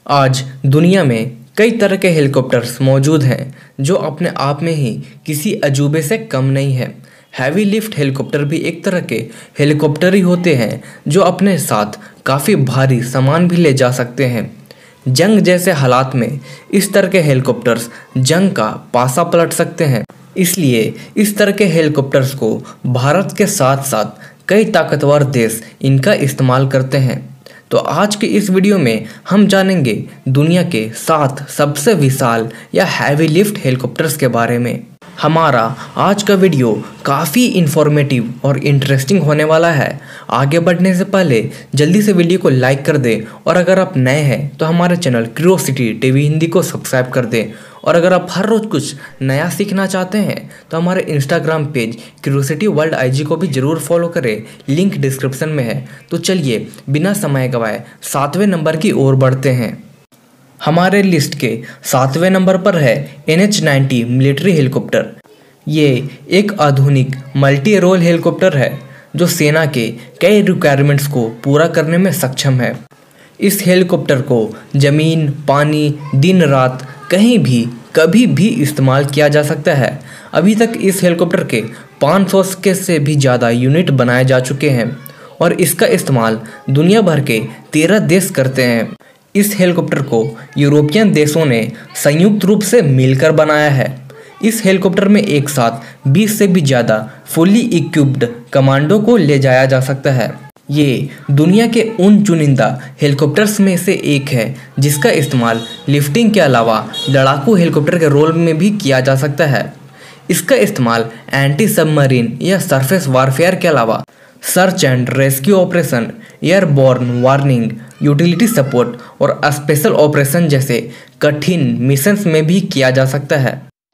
आज दुनिया में कई तरह के हेलीकॉप्टर्स मौजूद हैं जो अपने आप में ही किसी अजूबे से कम नहीं है। हैवी लिफ्ट हेलीकॉप्टर भी एक तरह के हेलीकॉप्टर ही होते हैं जो अपने साथ काफ़ी भारी सामान भी ले जा सकते हैं। जंग जैसे हालात में इस तरह के हेलीकॉप्टर्स जंग का पासा पलट सकते हैं। इसलिए इस तरह के हेलीकॉप्टर्स को भारत के साथ साथ कई ताकतवर देश इनका इस्तेमाल करते हैं। तो आज के इस वीडियो में हम जानेंगे दुनिया के 7 सबसे विशाल या हैवी लिफ्ट हेलीकॉप्टर्स के बारे में। हमारा आज का वीडियो काफ़ी इन्फॉर्मेटिव और इंटरेस्टिंग होने वाला है। आगे बढ़ने से पहले जल्दी से वीडियो को लाइक कर दें और अगर आप नए हैं तो हमारे चैनल क्यूरोसिटी टीवी हिंदी को सब्सक्राइब कर दें। और अगर आप हर रोज़ कुछ नया सीखना चाहते हैं तो हमारे Instagram page curiosity world IG को भी ज़रूर फॉलो करें, लिंक डिस्क्रिप्शन में है। तो चलिए बिना समय गवाए 7वें नंबर की ओर बढ़ते हैं। हमारे लिस्ट के 7वें नंबर पर है NH-90 मिलिट्री हेलीकॉप्टर। ये एक आधुनिक मल्टी रोल हेलीकॉप्टर है जो सेना के कई रिक्वायरमेंट्स को पूरा करने में सक्षम है। इस हेलीकॉप्टर को ज़मीन, पानी, दिन रात कहीं भी कभी भी इस्तेमाल किया जा सकता है। अभी तक इस हेलीकॉप्टर के 500 के से भी ज़्यादा यूनिट बनाए जा चुके हैं और इसका इस्तेमाल दुनिया भर के 13 देश करते हैं। इस हेलीकॉप्टर को यूरोपियन देशों ने संयुक्त रूप से मिलकर बनाया है। इस हेलीकॉप्टर में एक साथ 20 से भी ज़्यादा फुल्ली इक्विप्ड कमांडो को ले जाया जा सकता है। ये दुनिया के उन चुनिंदा हेलीकॉप्टर्स में से एक है जिसका इस्तेमाल लिफ्टिंग के अलावा लड़ाकू हेलीकॉप्टर के रोल में भी किया जा सकता है। इसका इस्तेमाल एंटी सबमरीन या सरफेस वारफेयर के अलावा search and rescue operation, airborne warning, utility support और स्पेशल ऑपरेशन जैसे कठिन मिशंस में भी किया जा सकता है।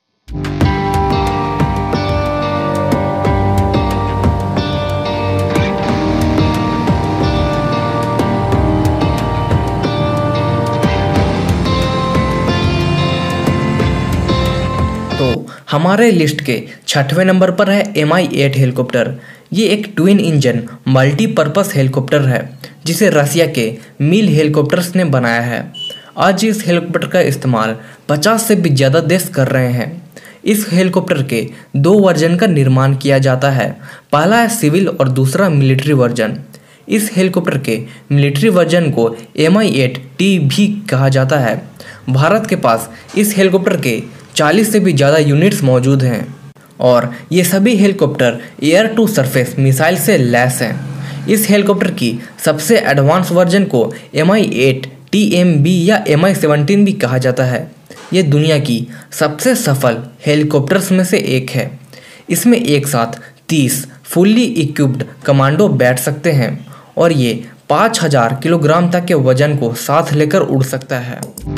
तो हमारे लिस्ट के 6वें नंबर पर है Mi-8 हेलीकॉप्टर। ये एक ट्विन इंजन मल्टीपर्पस हेलीकॉप्टर है जिसे रसिया के मिल हेलीकॉप्टर्स ने बनाया है। आज इस हेलीकॉप्टर का इस्तेमाल 50 से भी ज़्यादा देश कर रहे हैं। इस हेलीकॉप्टर के 2 वर्जन का निर्माण किया जाता है। पहला है सिविल और दूसरा मिलिट्री वर्जन। इस हेलीकॉप्टर के मिलिट्री वर्जन को Mi-8T भी कहा जाता है। भारत के पास इस हेलीकॉप्टर के 40 से भी ज़्यादा यूनिट्स मौजूद हैं और ये सभी helicopter air to surface missile से लैस हैं। इस हेलीकॉप्टर की सबसे एडवांस वर्जन को Mi-8TMB या Mi-17 भी कहा जाता है। ये दुनिया की सबसे सफल हेलीकॉप्टर्स में से एक है। इसमें एक साथ 30 फुल्ली इक्विप्ड कमांडो बैठ सकते हैं और ये 5000 किलोग्राम तक के वजन को साथ लेकर उड़ सकता है।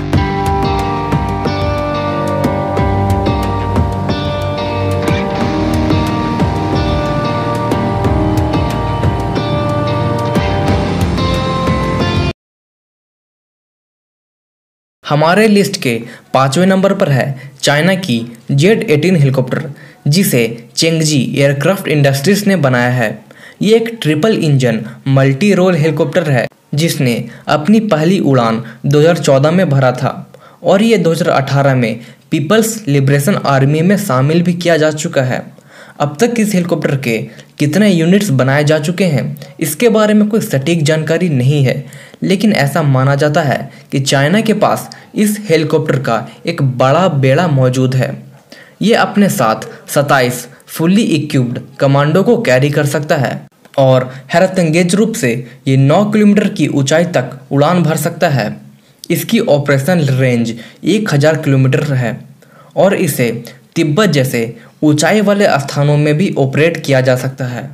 हमारे लिस्ट के 5वें नंबर पर है चाइना की Z-18 हेलीकॉप्टर जिसे चेंगजी एयरक्राफ्ट इंडस्ट्रीज ने बनाया है। ये एक triple engine multi role helicopter है जिसने अपनी पहली उड़ान 2014 में भरा था और ये 2018 में पीपल्स लिबरेशन आर्मी में शामिल भी किया जा चुका है। अब तक इस हेलीकॉप्टर के कितने यूनिट्स बनाए जा चुके हैं इसके बारे में कोई सटीक जानकारी नहीं है, लेकिन ऐसा माना जाता है कि चाइना के पास इस हेलीकॉप्टर का एक बड़ा बेड़ा मौजूद है। ये अपने साथ 27 फुल्ली इक्विप्ड कमांडो को कैरी कर सकता है और हैरतअंगेज रूप से ये 9 किलोमीटर की ऊंचाई तक उड़ान भर सकता है। इसकी ऑपरेशन रेंज 1000 किलोमीटर है और इसे तिब्बत जैसे ऊंचाई वाले स्थानों में भी ऑपरेट किया जा सकता है।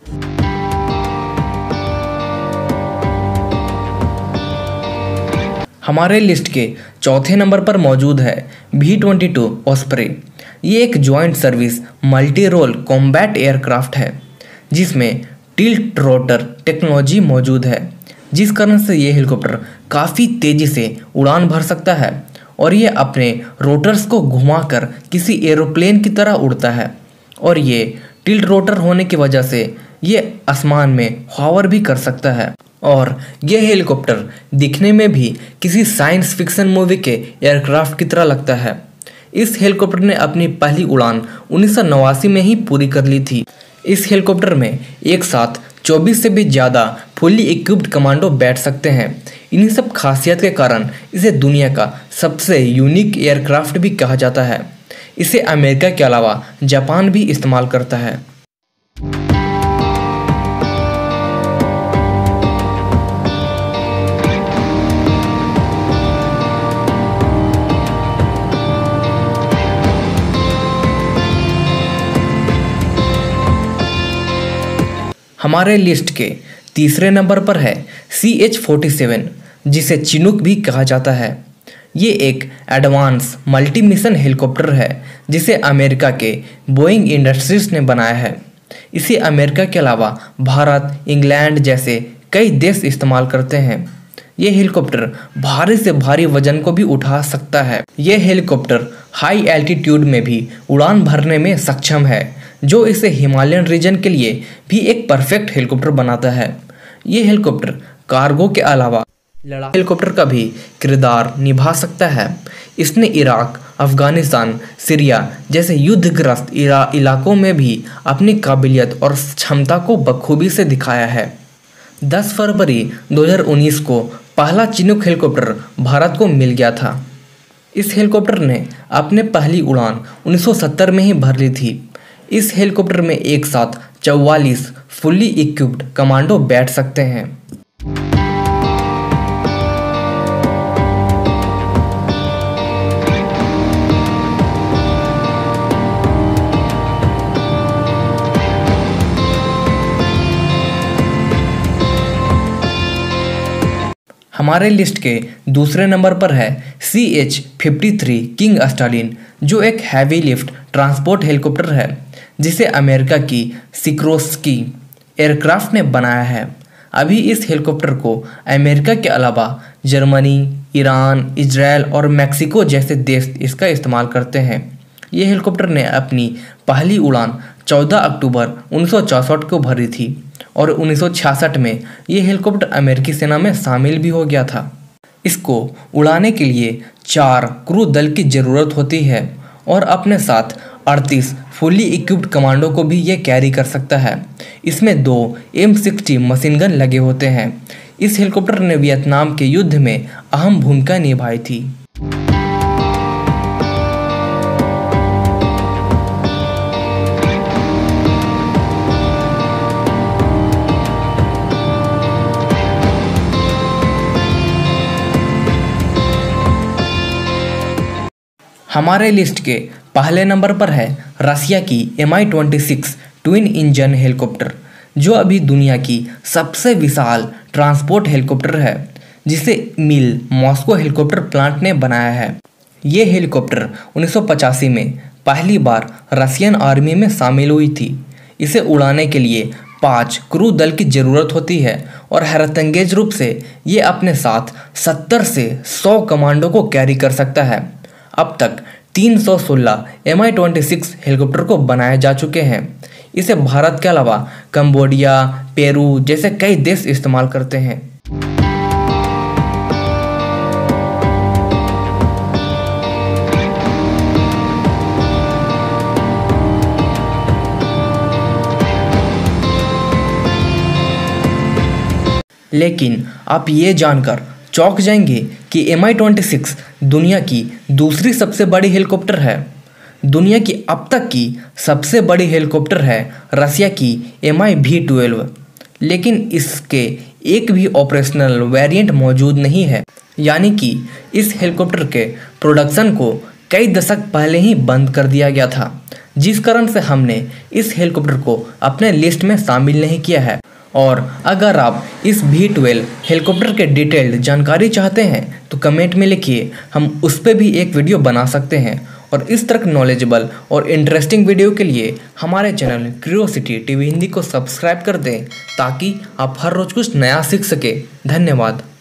हमारे लिस्ट के 4थे नंबर पर मौजूद है V-22 ऑस्प्रे। ये एक joint service multi role combat aircraft है जिसमें टिल्ट रोटर टेक्नोलॉजी मौजूद है, जिस कारण से ये हेलीकॉप्टर काफ़ी तेज़ी से उड़ान भर सकता है और ये अपने रोटर्स को घुमाकर किसी एरोप्लेन की तरह उड़ता है। और ये टिल्ट रोटर होने की वजह से ये आसमान में हॉवर भी कर सकता है। और यह हेलीकॉप्टर दिखने में भी किसी साइंस फिक्शन मूवी के एयरक्राफ्ट की तरह लगता है। इस हेलीकॉप्टर ने अपनी पहली उड़ान 1989 में ही पूरी कर ली थी। इस हेलीकॉप्टर में एक साथ 24 से भी ज़्यादा फुल्ली इक्विप्ड कमांडो बैठ सकते हैं। इन्हीं सब खासियत के कारण इसे दुनिया का सबसे यूनिक एयरक्राफ्ट भी कहा जाता है। इसे अमेरिका के अलावा जापान भी इस्तेमाल करता है। हमारे लिस्ट के तीसरे नंबर पर है CH-47, जिसे चिनूक भी कहा जाता है। ये एक एडवांस मल्टी मिशन हेलीकॉप्टर है जिसे अमेरिका के बोइंग इंडस्ट्रीज ने बनाया है। इसे अमेरिका के अलावा भारत, इंग्लैंड जैसे कई देश इस्तेमाल करते हैं। ये हेलीकॉप्टर भारी से भारी वजन को भी उठा सकता है। यह हेलीकॉप्टर हाई एल्टीट्यूड में भी उड़ान भरने में सक्षम है, जो इसे हिमालयन रीजन के लिए भी एक परफेक्ट हेलीकॉप्टर बनाता है। ये हेलीकॉप्टर कार्गो के अलावा लड़ाकू हेलीकॉप्टर का भी किरदार निभा सकता है। इसने इराक, अफगानिस्तान, सीरिया जैसे युद्धग्रस्त इलाकों में भी अपनी काबिलियत और क्षमता को बखूबी से दिखाया है। 10 फरवरी 2019 को पहला चिनूक हेलीकॉप्टर भारत को मिल गया था। इस हेलीकॉप्टर ने अपने पहली उड़ान 1970 में ही भर ली थी। इस हेलीकॉप्टर में एक साथ 44 फुल्ली इक्विप्ड कमांडो बैठ सकते हैं। हमारे लिस्ट के दूसरे नंबर पर है CH-53 किंग स्टालिन, जो एक हैवी लिफ्ट ट्रांसपोर्ट हेलीकॉप्टर है जिसे अमेरिका की सिकोर्स्की एयरक्राफ्ट ने बनाया है। अभी इस हेलीकॉप्टर को अमेरिका के अलावा जर्मनी, ईरान, इजराइल और मैक्सिको जैसे देश इसका इस्तेमाल करते हैं। ये हेलीकॉप्टर ने अपनी पहली उड़ान 14 अक्टूबर 1964 को भरी थी और 1966 में ये हेलीकॉप्टर अमेरिकी सेना में शामिल भी हो गया था। इसको उड़ाने के लिए 4 क्रू दल की ज़रूरत होती है और अपने साथ 38 फुल्ली इक्विप्ड कमांडो को भी ये कैरी कर सकता है। इसमें 2 M60 मशीन गन लगे होते हैं। इस हेलीकॉप्टर ने वियतनाम के युद्ध में अहम भूमिका निभाई थी। हमारे लिस्ट के पहले नंबर पर है रसिया की Mi-26 ट्विन इंजन हेलीकॉप्टर, जो अभी दुनिया की सबसे विशाल ट्रांसपोर्ट हेलीकॉप्टर है, जिसे मिल मॉस्को हेलीकॉप्टर प्लांट ने बनाया है। ये हेलीकॉप्टर 1985 में पहली बार रशियन आर्मी में शामिल हुई थी। इसे उड़ाने के लिए 5 क्रू दल की ज़रूरत होती है और हैरतअंगेज रूप से ये अपने साथ 70 से 100 कमांडो को कैरी कर सकता है। अब तक 316 Mi-26 हेलीकॉप्टर को बनाए जा चुके हैं। इसे भारत के अलावा कंबोडिया, पेरू जैसे कई देश इस्तेमाल करते हैं। लेकिन आप ये जानकर चौंक जाएंगे कि Mi-26 दुनिया की दूसरी सबसे बड़ी हेलीकॉप्टर है। दुनिया की अब तक की सबसे बड़ी हेलीकॉप्टर है रसिया की Mi-V12, लेकिन इसके एक भी ऑपरेशनल वेरिएंट मौजूद नहीं है। यानी कि इस हेलीकॉप्टर के प्रोडक्शन को कई दशक पहले ही बंद कर दिया गया था, जिस कारण से हमने इस हेलीकॉप्टर को अपने लिस्ट में शामिल नहीं किया है। और अगर आप इस V12 हेलीकॉप्टर के डिटेल्ड जानकारी चाहते हैं तो कमेंट में लिखिए, हम उस पर भी एक वीडियो बना सकते हैं। और इस तरह नॉलेजेबल और इंटरेस्टिंग वीडियो के लिए हमारे चैनल क्यूरियोसिटी टीवी हिंदी को सब्सक्राइब कर दें, ताकि आप हर रोज़ कुछ नया सीख सके। धन्यवाद।